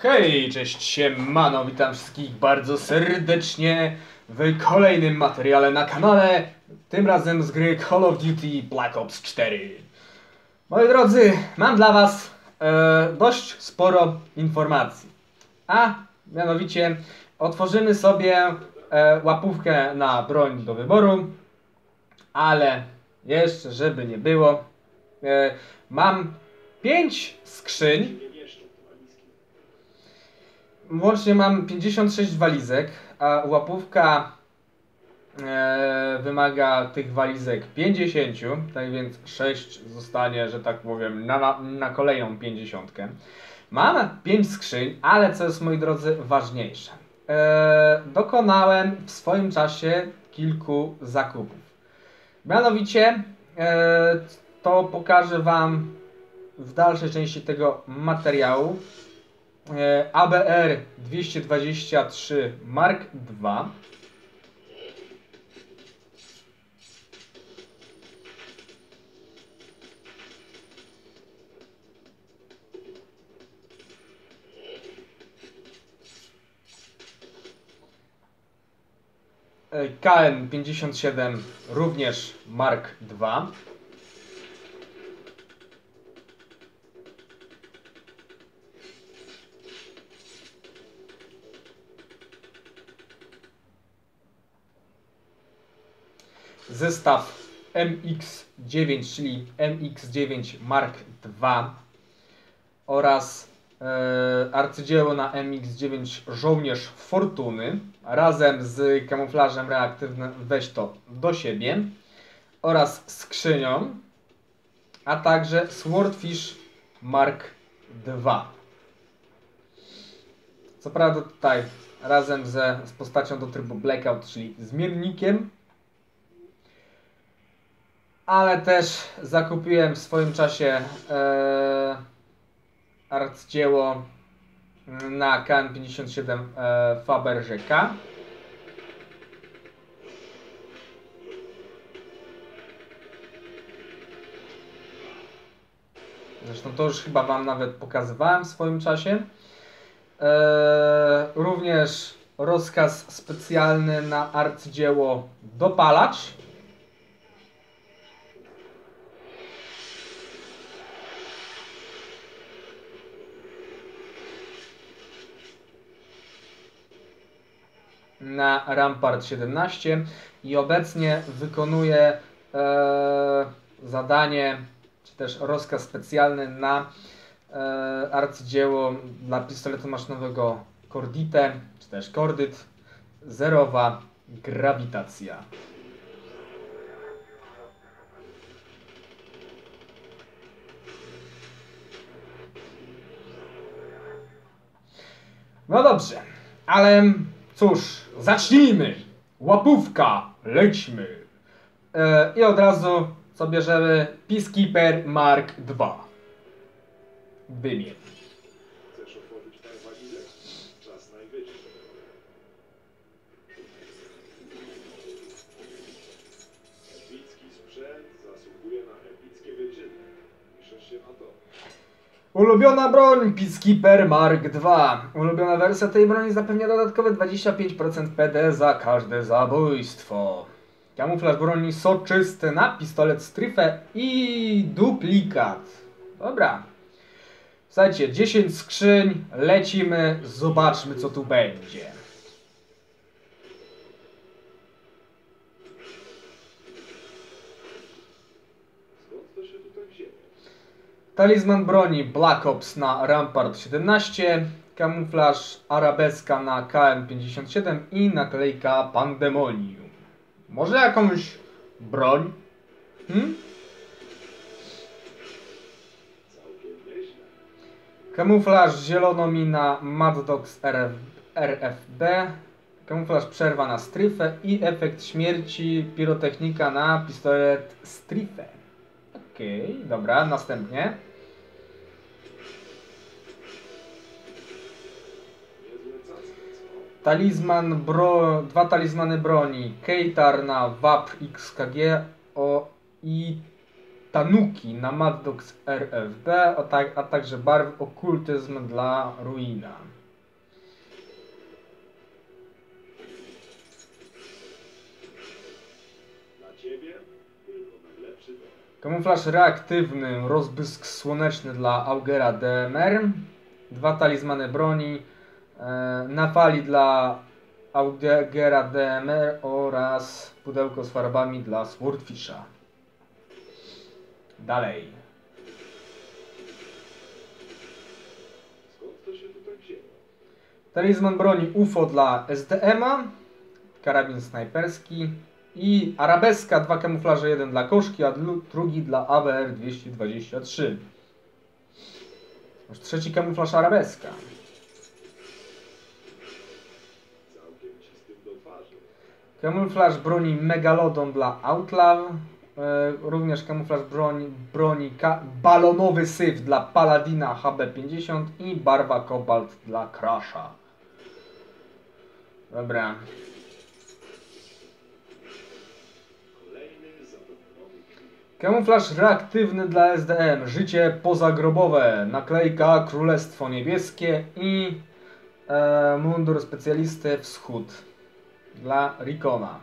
Hej, cześć siemano, witam wszystkich bardzo serdecznie w kolejnym materiale na kanale, tym razem z gry Call of Duty Black Ops 4. Moi drodzy, mam dla was dość sporo informacji, a mianowicie otworzymy sobie łapówkę na broń do wyboru, ale jeszcze żeby nie było, mam 5 skrzyń. Łącznie mam 56 walizek, a łapówka wymaga tych walizek 50, tak więc 6 zostanie, że tak powiem, na kolejną 50. Mam 5 skrzyń, ale co jest, moi drodzy, ważniejsze. Dokonałem w swoim czasie kilku zakupów. Mianowicie to pokażę wam w dalszej części tego materiału. ABR 223 Mark II. KN-57 również Mark II. Zestaw MX9, czyli MX9 Mark II oraz arcydzieło na MX9 Żołnierz Fortuny razem z kamuflażem reaktywnym Weź to do siebie oraz skrzynią, a także Swordfish Mark II. Co prawda tutaj razem z postacią do trybu Blackout, czyli zmiennikiem, ale też zakupiłem w swoim czasie arcydzieło na KN-57 Fabergé K. Zresztą to już chyba wam nawet pokazywałem w swoim czasie. Również rozkaz specjalny na arcydzieło Dopalacz. Na Rampart 17 i obecnie wykonuję zadanie, czy też rozkaz specjalny na arcydzieło dla pistoletu maszynowego Cordite, czy też Cordyt, zerowa grawitacja. No dobrze, ale cóż, zacznijmy! Łapówka, lećmy! I od razu co bierzemy? Peacekeeper Mark II. Wymień. Chcesz otworzyć parę walizek? Czas najwyższy. Epicki sprzęt zasługuje na epickie wyczyny. Piszesz się na to. Ulubiona broń Peacekeeper Mark II. Ulubiona wersja tej broni zapewnia dodatkowe 25% PD za każde zabójstwo. Kamuflaż broni soczysty na pistolet Strife i duplikat. Dobra. Słuchajcie, 10 skrzyń, lecimy, zobaczmy co tu będzie. Skąd to się tutaj wzięło? Talizman broni Black Ops na Rampart 17, kamuflaż arabeska na KN-57 i naklejka Pandemonium. Może jakąś broń? Całkiem nieźle. Kamuflaż zielonomina Mad Dogs RFB, kamuflaż przerwa na Strife i efekt śmierci pirotechnika na pistolet Strife. Okej, dobra, następnie. Niezłe cacki, co? Dwa talizmany broni. Kejtar na WAP XKG i Tanuki na Maddox RFB, a także barw okultyzm dla Ruina. Dla ciebie tylko najlepszy dom. Kamuflaż reaktywny, rozbłysk słoneczny dla Augera DMR. 2 talizmany broni na fali dla Augera DMR oraz pudełko z farbami dla Swordfisha. Dalej. Skąd to się tutaj wzięło? Talizman broni UFO dla SDM-a, karabin snajperski i arabeska, 2 kamuflaże, 1 dla koszki, a drugi dla AWR 223. Już 3 kamuflaż arabeska. Całkiem ci z tym do twarzy. Kamuflaż broni Megalodon dla Outlaw. Również kamuflaż broni balonowy syf dla Paladina HB50 i barwa kobalt dla Crasha. Dobra. Kolejny zaproponowany klient. Kamuflaż reaktywny dla SDM. Życie pozagrobowe. Naklejka Królestwo Niebieskie i mundur specjalisty Wschód dla Rikona.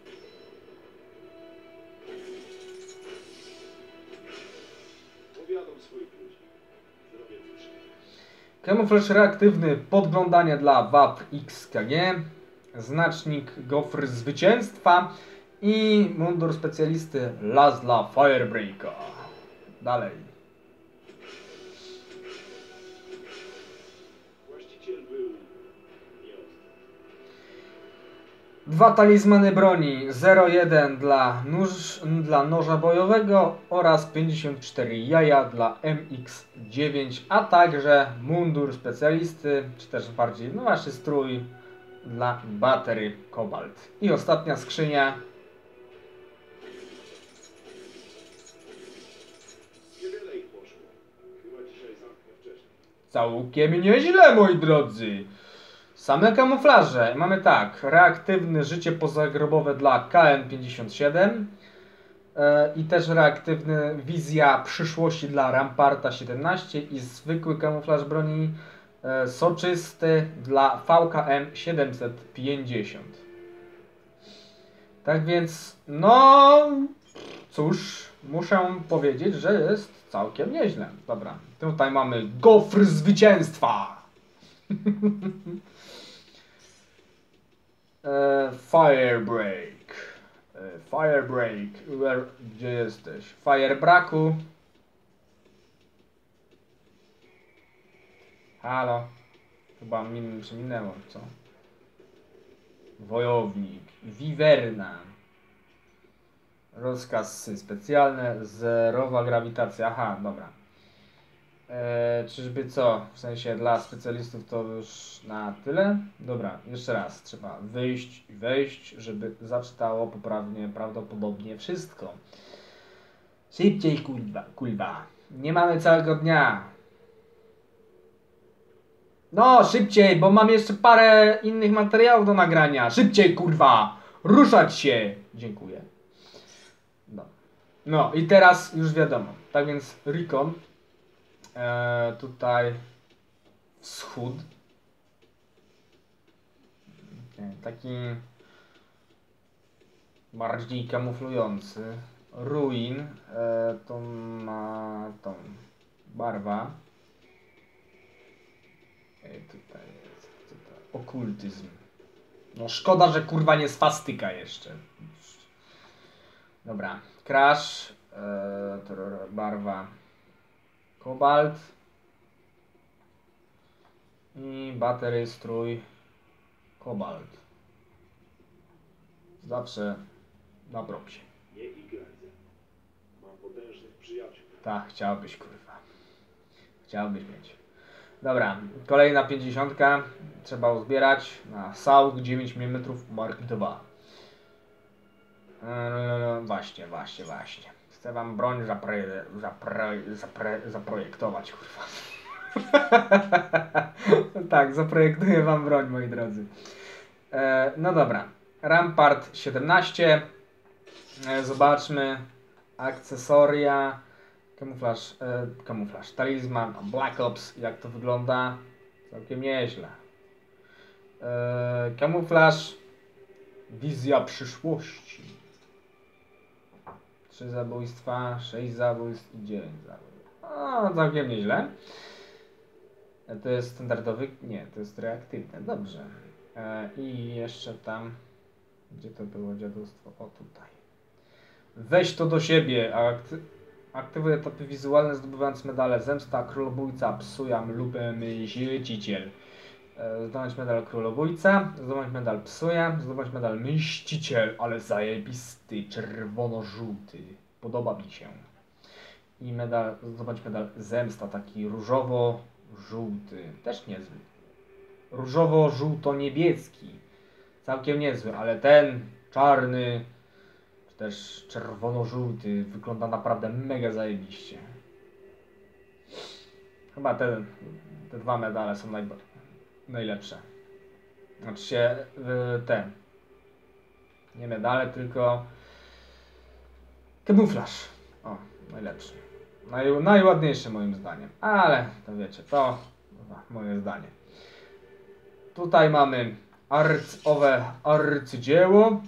Powiadam swoich ludzi. Zrobię coś. Kamuflaż reaktywny podglądanie dla WAP XKG. Znacznik Gofr Zwycięstwa i mundur specjalisty Lazla Firebreaka. Dalej. Właściciel był nieostry. 2 talizmany broni 01 dla noża bojowego oraz 54 jaja dla MX9, a także mundur specjalisty, czy też bardziej, no właśnie strój dla baterii Kobalt. I ostatnia skrzynia. Niewiele ich poszło. Chyba dzisiaj zamknę wcześniej. Całkiem nieźle, moi drodzy. Same kamuflaże. Mamy tak, reaktywny życie pozagrobowe dla KN57 i też reaktywny wizja przyszłości dla Ramparta 17 i zwykły kamuflaż broni soczysty dla VKM 750. Tak więc, no cóż, muszę powiedzieć, że jest całkiem nieźle. Dobra, tutaj mamy Gofr Zwycięstwa. Firebreak. Firebreak. Gdzie jesteś? Firebraku. Halo. Chyba mi przeminęło, co? Wojownik. Wiwerna. Rozkaz specjalny. Zerowa grawitacja. Aha, dobra. Czyżby co? W sensie dla specjalistów to już na tyle? Dobra, jeszcze raz. Trzeba wyjść i wejść, żeby zaczytało poprawnie prawdopodobnie wszystko. Szybciej, kurwa. Nie mamy całego dnia. No, szybciej, bo mam jeszcze parę innych materiałów do nagrania. Szybciej, kurwa. Ruszać się. Dziękuję. No i teraz już wiadomo. Tak więc Rikon. Tutaj wschód. Taki bardziej kamuflujący. Ruin. To ma tą barwa. Tutaj jest okultyzm. No szkoda, że kurwa nie swastyka jeszcze. Dobra. Crash. Barwa kobalt i batery strój kobalt. Zawsze na propsie. Nie igraj ze mną. Mam potężnych przyjaciół. Tak, chciałbyś, kurwa. Chciałbyś mieć. Dobra, kolejna 50. Trzeba uzbierać na SAUG 9 mm Mark II. Właśnie. Chcę wam broń zaprojektować, kurwa. Tak, zaprojektuję wam broń, moi drodzy. No dobra. Rampart 17. Zobaczmy. Akcesoria. Kamuflaż. Talizman, Black Ops, jak to wygląda? Całkiem nieźle. Kamuflaż, wizja przyszłości. 3 zabójstwa, 6 zabójstw i 9 zabójstw. O, całkiem nieźle. To jest standardowy? Nie, to jest reaktywne. Dobrze. I jeszcze tam, gdzie to było dziadostwo? O, tutaj. Weź to do siebie. Aktywuj etapy wizualne, zdobywając medale Zemsta, Królobójca, Psujam, Lupę, Mściciel. Zdobądź medal Królobójca, zdobądź medal Psuja, zdobądź medal Mściciel, ale zajebisty, czerwono-żółty. Podoba mi się. I zdobądź medal Zemsta, taki różowo-żółty. Też niezły. Różowo-żółto-niebieski. Całkiem niezły, ale ten czarny, czy też czerwono-żółty wygląda naprawdę mega zajebiście. Chyba te 2 medale są najlepsze. Znaczy się te. Nie medale, tylko kamuflaż. O, najlepszy. Najładniejszy moim zdaniem. Ale to wiecie, to moje zdanie. Tutaj mamy arcydzieło.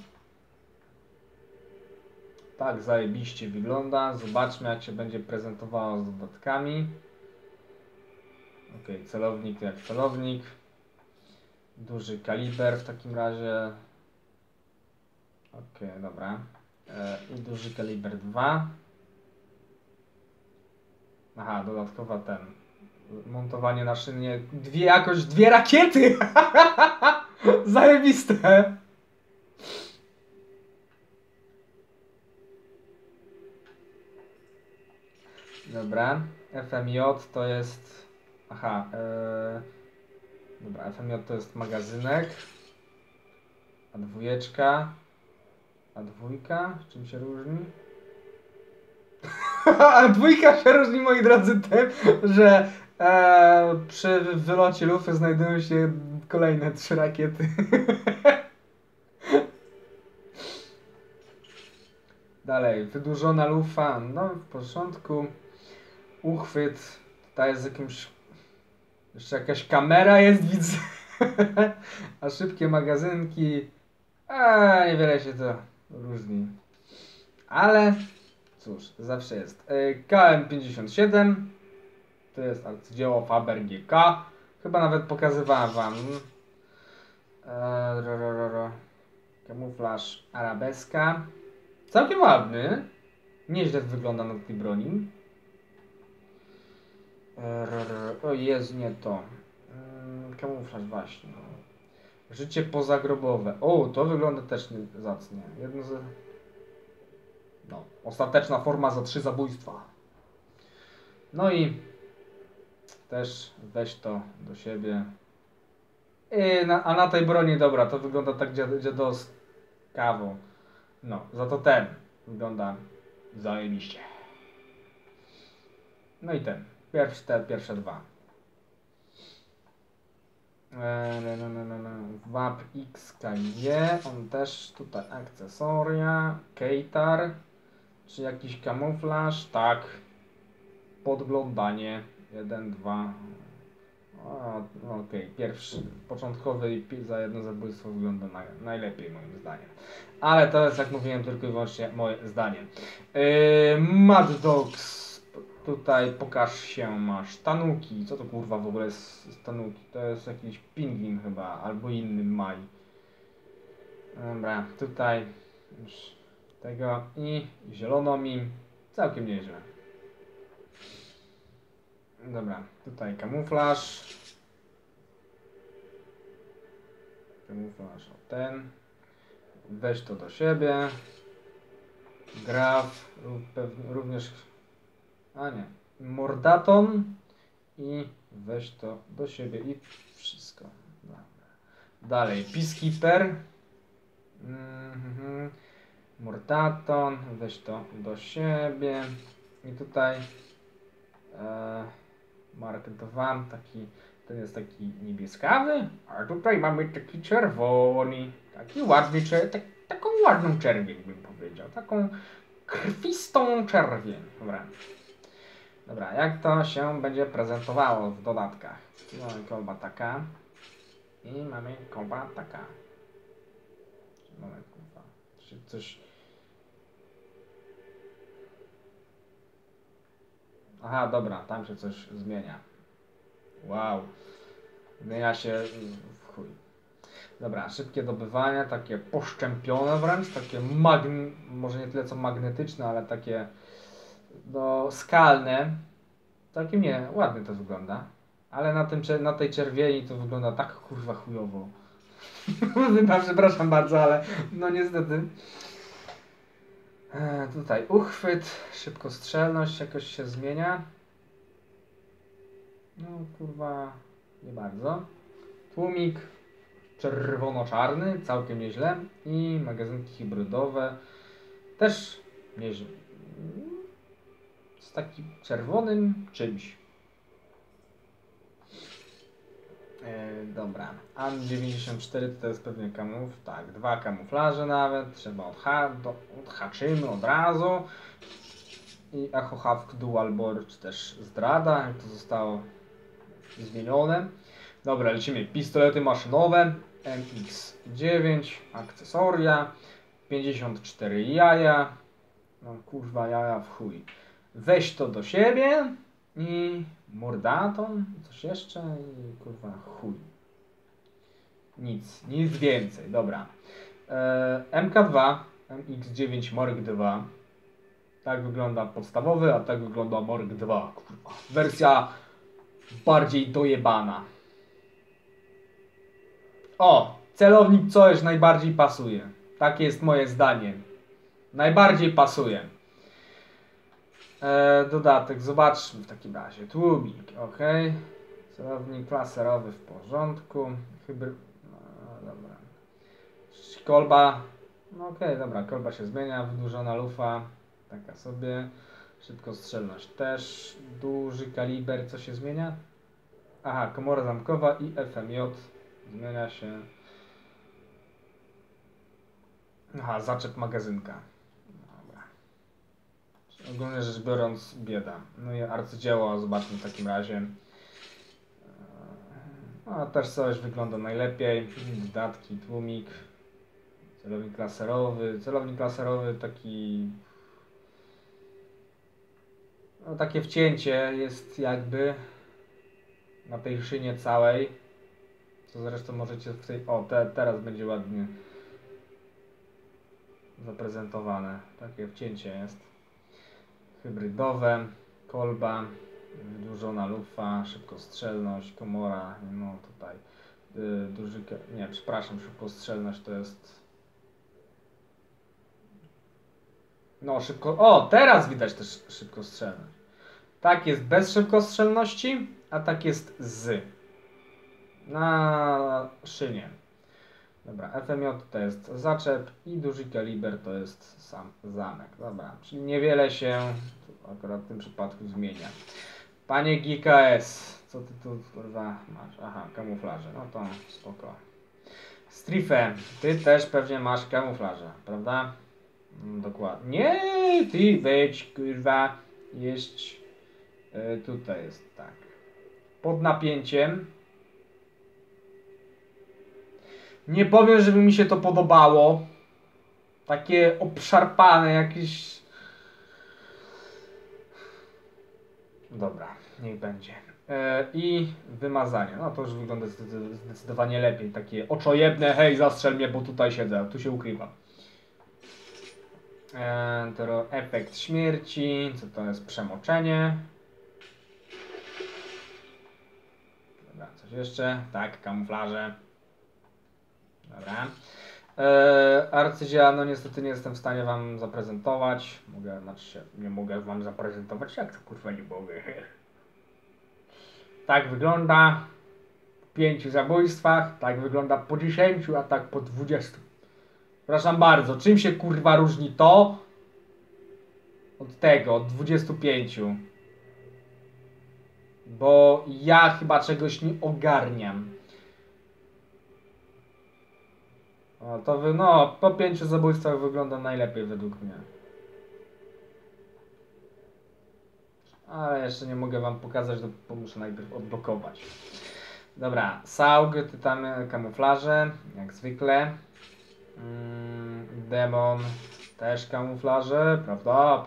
Tak zajebiście wygląda. Zobaczmy, jak się będzie prezentowało z dodatkami. Ok, celownik jak celownik. Duży kaliber w takim razie. Ok, dobra. I duży kaliber 2. Aha, dodatkowa montowanie na szynie. Dwie rakiety! Zajebiste! Dobra, FMJ to jest... Aha, dobra, FMJ to jest magazynek. A dwójka? Czym się różni? A dwójka się różni, moi drodzy, tym, że przy wylocie lufy znajdują się kolejne 3 rakiety. Dalej, wydłużona lufa, no w porządku. Uchwyt, tutaj jest jakimś... Jeszcze jakaś kamera jest, widzę. A szybkie magazynki, niewiele się to różni. Ale cóż, zawsze jest. KM57 to jest arcydzieło Faber-GK. Chyba nawet pokazywałem wam. Kamuflaż arabeska. Całkiem ładny. Nieźle wygląda na tej broni. O Jezu, nie to. Kamuflaż właśnie. Życie pozagrobowe. O, to wygląda też zacnie. Jedno z... No, ostateczna forma za 3 zabójstwa. No i też weź to do siebie. A na tej broni, dobra, to wygląda tak dziadowskawo. No, za to ten wygląda zajebiście. No i ten. Pierwsze 2. WAP XKG, on też tutaj akcesoria, Kejtar, czy jakiś kamuflaż, tak, podglądanie, 1, 2, okej, pierwszy, początkowy za jedno zabójstwo wygląda najlepiej moim zdaniem, ale to jest, jak mówiłem, tylko i wyłącznie moje zdanie. Mad Dogs. Tutaj pokaż się, masz tanuki. Co to kurwa w ogóle jest tanuki? To jest jakiś pingwin chyba, albo inny maj. Dobra, tutaj już tego i zielono mi. Całkiem nieźle. Dobra, tutaj kamuflaż. Kamuflaż o ten. Weź to do siebie. Graf, również... A nie, mordaton i weź to do siebie i wszystko. Dobra. Dalej, Peacekeeper. Mordaton, weź to do siebie. I tutaj Mark 2, ten jest taki niebieskawy, a tutaj mamy taki czerwony, taki ładny, taką ładną czerwień bym powiedział, taką krwistą czerwień wręcz. Dobra, jak to się będzie prezentowało w dodatkach? Mamy kolba taka. I mamy kolba taka. Mamy kurwa. Coś... Aha, dobra, tam się coś zmienia. Wow. Zmienia się w chuj. Dobra, szybkie dobywanie, takie poszczępione wręcz, takie może nie tyle co magnetyczne, ale takie no, skalne. Takie nie, ładnie to wygląda. Ale na tej czerwieni to wygląda tak kurwa chujowo. Przepraszam bardzo, ale no niestety. Tutaj uchwyt, szybkostrzelność jakoś się zmienia. No kurwa, nie bardzo. Tłumik czerwono-czarny, całkiem nieźle. I magazynki hybrydowe też nieźle. Z takim czerwonym czymś. Dobra. AN-94 to jest pewnie tak, 2 kamuflaże nawet. Trzeba odhaczymy od razu. I Echo Hawk Dual Bore, czy też zdrada, jak to zostało zmienione. Dobra, lecimy. Pistolety maszynowe, MX9, akcesoria, 54 jaja. No kurwa, jaja w chuj. Weź to do siebie i mordaton, coś jeszcze i kurwa chuj. Nic więcej, dobra. MK2, MX9 Mark II. Tak wygląda podstawowy, a tak wygląda Mark II. Kurwa. Wersja bardziej dojebana. O, celownik coś najbardziej pasuje. Takie jest moje zdanie. Najbardziej pasuje. Dodatek, zobaczmy w takim razie. Tłumik, ok. Celownik laserowy w porządku. No, dobra. Kolba. No okej, dobra, kolba się zmienia. Wydłużona lufa. Taka sobie. Szybkostrzelność też. Duży kaliber, co się zmienia? Aha, komora zamkowa i FMJ. Zmienia się. Aha, zaczep magazynka. Dobra. Ogólnie rzecz biorąc, bieda. No i arcydzieło, zobaczmy w takim razie. No, też coś wygląda najlepiej. Dodatki, tłumik. Celownik laserowy. Celownik laserowy taki... No, takie wcięcie jest jakby na tej szynie całej. Co zresztą możecie w tej... O, teraz będzie ładnie zaprezentowane. Takie wcięcie jest. Hybrydowe, kolba, wydłużona lufa, szybkostrzelność, komora, no tutaj duży... Nie, przepraszam, szybkostrzelność to jest... No O, teraz widać też szybkostrzelność. Tak jest bez szybkostrzelności, a tak jest z. Na szynie. Dobra, FMJ to jest zaczep i duży kaliber to jest sam zamek. Dobra, czyli niewiele się akurat w tym przypadku zmienia. Panie GKS, co ty tu kurwa masz? Aha, kamuflaże, no to spoko. Strife, ty też pewnie masz kamuflaże, prawda? Dokładnie. Nie, ty wejdź kurwa, jest tutaj jest tak. Pod napięciem. Nie powiem, żeby mi się to podobało. Takie obszarpane jakieś... Dobra, niech będzie. I wymazanie. No to już wygląda zdecydowanie lepiej. Takie oczojebne, hej, zastrzel mnie, bo tutaj siedzę, tu się ukrywam. To efekt śmierci. Co to jest? Przemoczenie. Dobra, coś jeszcze? Tak, kamuflaże. Dobra. Arcydzieła, no niestety nie jestem w stanie wam zaprezentować. Nie mogę wam zaprezentować. Jak to kurwa nie mogę? Tak wygląda po 5 zabójstwach, tak wygląda po 10, a tak po 20. Przepraszam bardzo, czym się kurwa różni to od tego, od 25? Bo ja chyba czegoś nie ogarniam. O, to no, po 5 zabójstwach wygląda najlepiej według mnie. Ale jeszcze nie mogę wam pokazać, bo muszę najpierw odblokować. Dobra, Saug, tytany, kamuflaże, jak zwykle. Demon, też kamuflaże, prawda?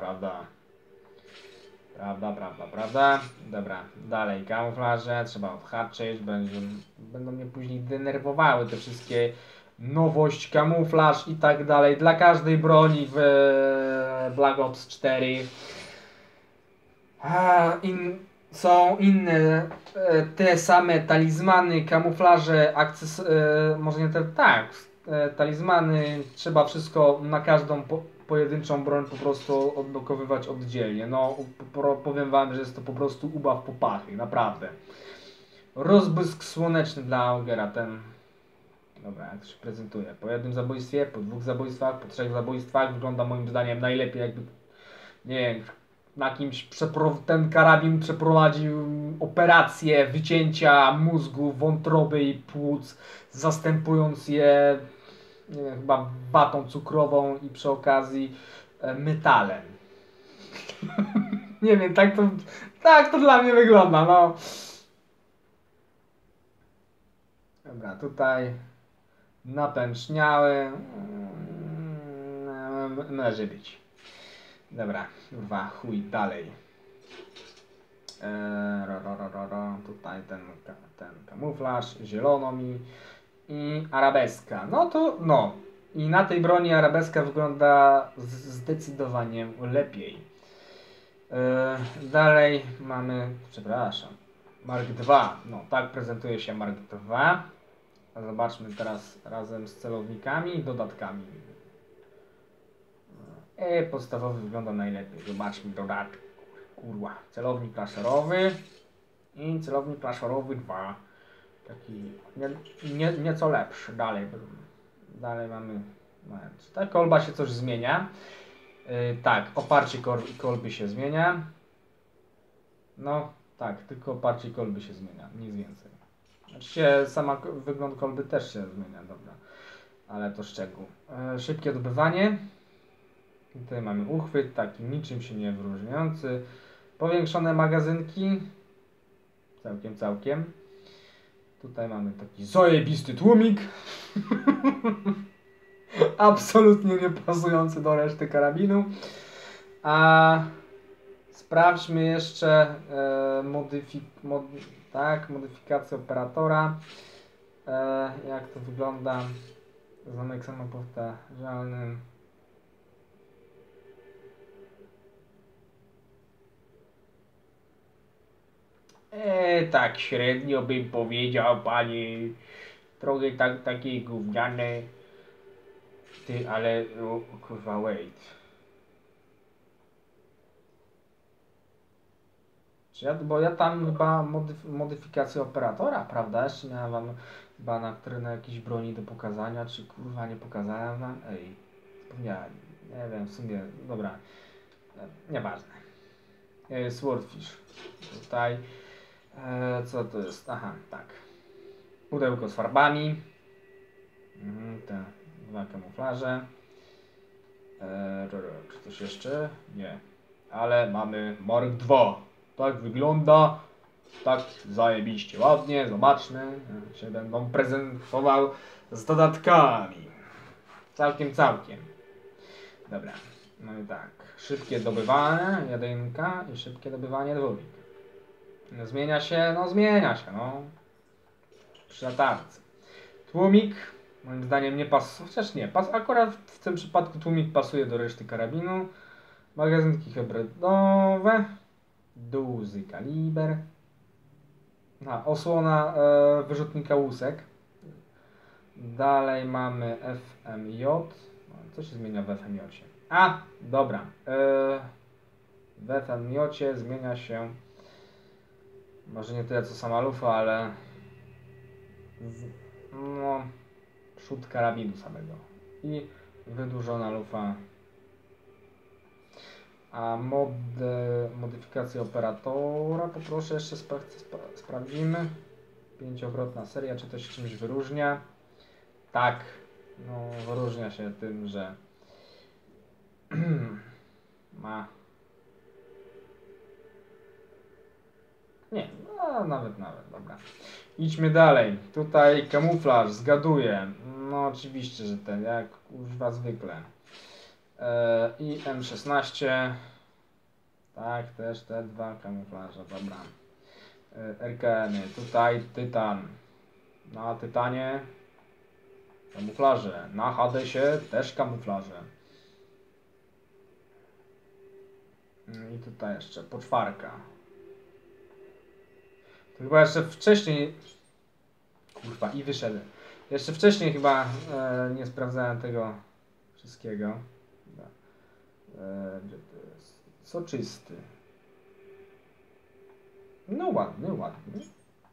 Prawda. Dobra, dalej, kamuflaże, trzeba odhaczyć, będą mnie później denerwowały te wszystkie nowość, kamuflaż i tak dalej. Dla każdej broni w Black Ops 4 są inne, te same talizmany, kamuflaże, może nie te, tak, talizmany, trzeba wszystko na każdą pojedynczą broń po prostu odblokowywać oddzielnie. No, powiem wam, że jest to po prostu ubaw popachy, naprawdę. Rozbłysk słoneczny dla Augera, ten... Dobra, jak to się prezentuje? Po jednym zabójstwie, po 2 zabójstwach, po 3 zabójstwach wygląda moim zdaniem najlepiej, jakby, nie wiem, na kimś ten karabin przeprowadził operację wycięcia mózgu, wątroby i płuc, zastępując je, nie wiem, chyba watą cukrową i przy okazji metalem. Nie wiem, tak to dla mnie wygląda, no. Dobra, tutaj napęczniały. Należy być. Dobra, kurwa, chuj, dalej. Tutaj ten kamuflaż, zielono mi i arabeska. No to, no. I na tej broni arabeska wygląda zdecydowanie lepiej. Dalej mamy, przepraszam, Mark II. No, tak prezentuje się Mark II. Zobaczmy teraz razem z celownikami i dodatkami. Podstawowy wygląda najlepiej. Zobaczmy dodatki. Kurwa. Celownik laserowy i celownik laserowy 2. Taki nieco lepszy. Dalej mamy... Ta kolba się coś zmienia. Tak, oparcie kolby się zmienia. No, tak, tylko oparcie kolby się zmienia. Nic więcej. Oczywiście wygląd kolby też się zmienia, dobra. Ale to szczegół. Szybkie odbywanie. Tutaj mamy uchwyt, taki niczym się nie wyróżniający. Powiększone magazynki. Całkiem. Tutaj mamy taki zajebisty tłumik. Absolutnie nie pasujący do reszty karabinu. A sprawdźmy jeszcze modyfikację operatora. Jak to wygląda? Zamek samopowtarzalny. Tak średnio bym powiedział, panie. Trochę takie gówniane. Ty, ale... O, kurwa, wait. Bo ja tam chyba modyfikację operatora, prawda? Jeszcze miałem wam chyba na jakiejś broni do pokazania, czy kurwa nie pokazałem wam? Ej, zapomniałem. Nie wiem, w sumie, dobra. Nieważne. Swordfish. Tutaj. Co to jest? Aha, tak. Pudełko z farbami. Te 2 kamuflaże. Czy coś jeszcze? Nie. Ale mamy Mark II. Tak wygląda. Tak zajebiście ładnie. Zobaczmy. Się będą prezentował z dodatkami. Całkiem. Dobra. Mamy tak. Szybkie dobywanie 1 i szybkie dobywanie 2. Zmienia się, no. Przy latarce. Tłumik, moim zdaniem nie pasuje, chociaż nie, akurat w tym przypadku tłumik pasuje do reszty karabinu. Magazynki hybrydowe. Duży kaliber. Osłona wyrzutnika łusek. Dalej mamy FMJ. Co się zmienia w FMJ? Dobra. W FMJ zmienia się, może nie tyle co sama lufa, ale no, przód karabinu samego i wydłużona lufa. A modyfikację operatora poproszę jeszcze sprawdzimy. 5-krotna seria, czy to się czymś wyróżnia? Tak, no wyróżnia się tym, że ma Nie, no nawet, dobra. Idźmy dalej. Tutaj kamuflaż, zgaduję. No oczywiście, że ten, jak używa zwykle. I M16. Tak, też te dwa kamuflaże, dobra. RKM-y, tutaj tytan. Na tytanie kamuflaże. Na Hadesie też kamuflaże. I tutaj jeszcze poczwarka. To chyba jeszcze wcześniej... Kurwa, i wyszedłem. Jeszcze wcześniej chyba nie sprawdzałem tego wszystkiego. Gdzie to jest? Soczysty. No ładny, ładny.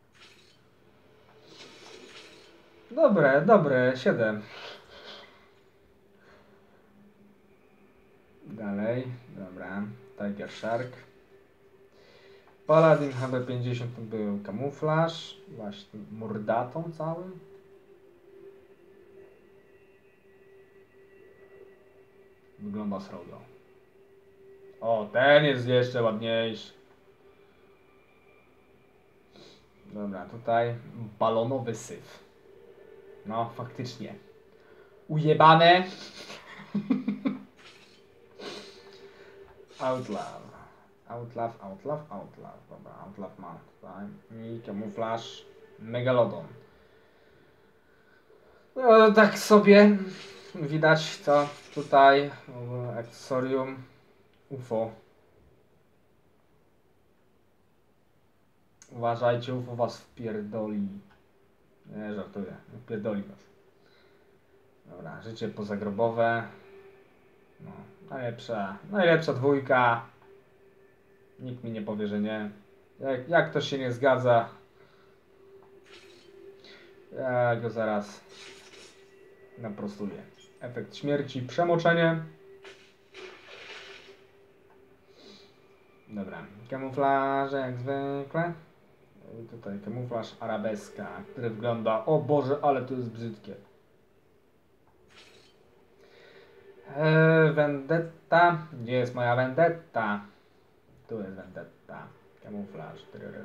Dobre, 7. Dalej, dobra. Tiger Shark. Paladin HB50 to był kamuflaż. Właśnie mordatą całym. Wygląda srogo. O, ten jest jeszcze ładniejszy. Dobra, tutaj balonowy syf. No, faktycznie. Ujebane. Outlaw. Dobra, Outlaw ma tutaj. I kamuflaż Megalodon. No, tak sobie widać to tutaj akcesorium UFO. Uważajcie, UFO was wpierdoli. Nie, żartuję. Wpierdoli was. Dobra, życie pozagrobowe. No, najlepsza dwójka. Nikt mi nie powie, że nie. Jak ktoś się nie zgadza, ja go zaraz naprostuję. Efekt śmierci, przemoczenie. Dobra, kamuflaże jak zwykle. I tutaj kamuflaż arabeska, który wygląda... O Boże, ale to jest brzydkie. Vendetta. Gdzie jest moja vendetta? Tu jest vendetta. Kamuflaż.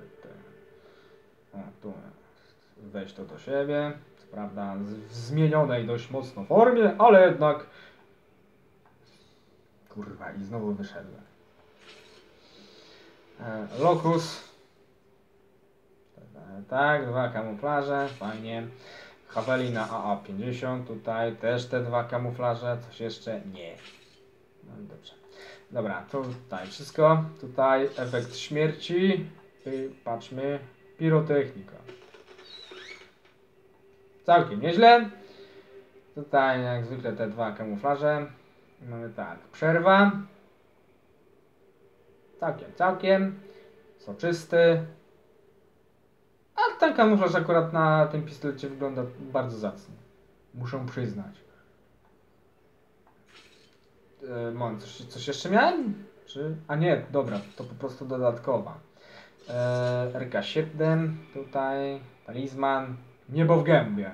O, tu. Weź to do siebie. Co prawda w zmienionej dość mocno formie, ale jednak... Kurwa, i znowu wyszedłem. Locus. Tak, dwa kamuflaże. Fajnie. Javelina AA50. Tutaj też te dwa kamuflaże. Coś jeszcze? Nie. No i dobrze. Dobra, to tutaj wszystko. Tutaj efekt śmierci. I patrzmy. Pirotechnika. Całkiem nieźle. Tutaj jak zwykle te dwa kamuflaże. Mamy tak. Przerwa. Całkiem. Soczysty. A ten kamuflaż akurat na tym pistolecie wygląda bardzo zacnie. Muszę przyznać. Moment, coś jeszcze miałem? Czy... A nie, dobra, to po prostu dodatkowa. RK7, tutaj, talizman, niebo w gębie.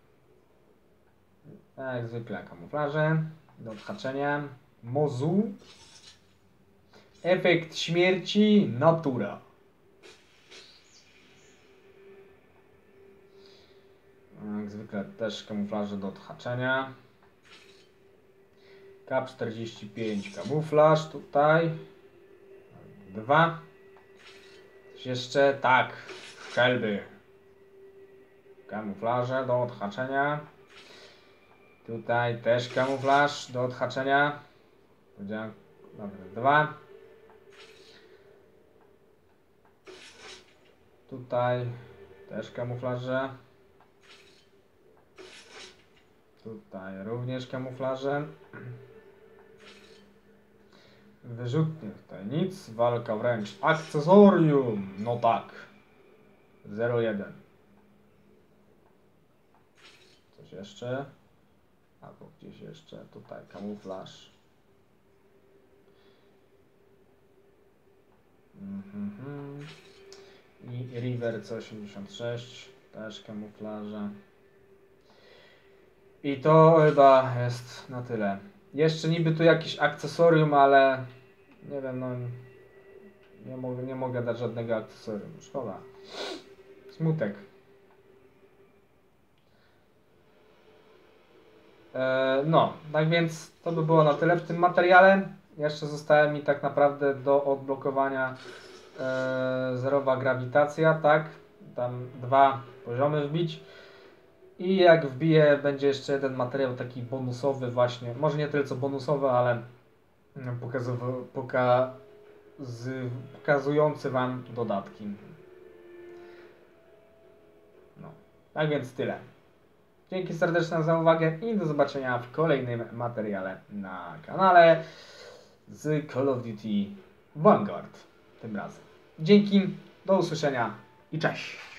Jak zwykle kamuflaże, do odhaczenia, mozu, efekt śmierci, natura. Jak zwykle też kamuflaże do odhaczenia. K45 kamuflaż tutaj. 2. Coś jeszcze? Tak. Helby. Kamuflaże do odhaczenia. Tutaj też kamuflaż do odhaczenia. Powiedziałem, dobra, 2. Tutaj też kamuflaże. Tutaj również kamuflaże. Wyrzutnie tutaj nic. Walka wręcz. Akcesorium. No tak. 0,1. Coś jeszcze? Albo gdzieś jeszcze. Tutaj kamuflaż. I River C86. Też kamuflaże. I to chyba jest na tyle. Jeszcze niby tu jakieś akcesorium, ale nie wiem, no Nie mogę dać żadnego akcesorium. Szkoda. Smutek. No, tak więc to by było na tyle w tym materiale. Jeszcze zostaje mi tak naprawdę do odblokowania zerowa grawitacja, tak? Tam 2 poziomy wbić. I jak wbiję, będzie jeszcze jeden materiał taki bonusowy właśnie. Może nie tyle co bonusowy, ale pokazujący Wam dodatki. No, tak więc tyle. Dzięki serdeczne za uwagę i do zobaczenia w kolejnym materiale na kanale z Call of Duty Vanguard tym razem. Dzięki, do usłyszenia i cześć!